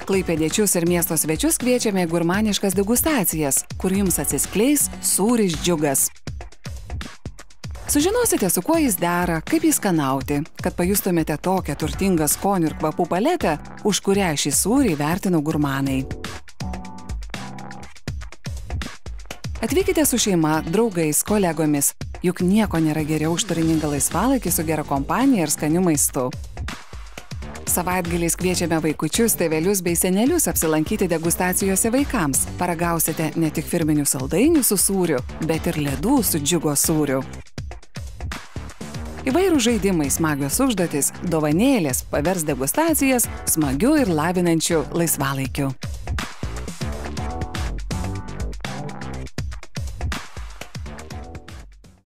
Klaipėdiečius ir miesto svečius kviečiame į gurmaniškas degustacijas, kur jums atsiskleis sūris Džiugas. Sužinosite, su kuo jis dera, kaip jį skanauti, kad pajustumėte tokią turtingą skonių ir kvapų paletę, už kurią šį sūrį vertino gurmanai. Atvykite su šeima, draugais, kolegomis, juk nieko nėra geriau už turiningą laisvalaikį su gera kompanija ir skaniu maistu. Savaitgaliais kviečiame vaikučius, tėvelius bei senelius apsilankyti degustacijose vaikams. Paragausite ne tik firminių saldainių su sūriu, bet ir ledų su Džiugo sūriu. Įvairūs žaidimai, smagios užduotys, dovanėlės pavers degustacijas smagiu ir lavinančiu laisvalaikiu.